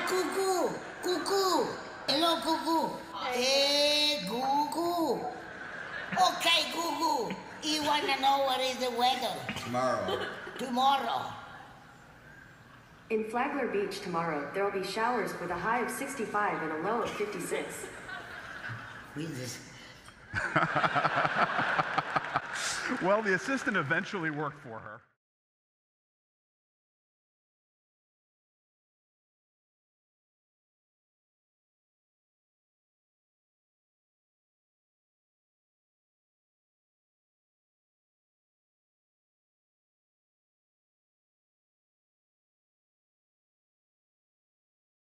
Cuckoo! Cuckoo! Hello, Cuckoo! Hey, Cuckoo! Okay, Cuckoo! You wanna know what is the weather? Tomorrow. In Flagler Beach tomorrow, there will be showers with a high of 65 and a low of 56. Who is this? Well, the assistant eventually worked for her.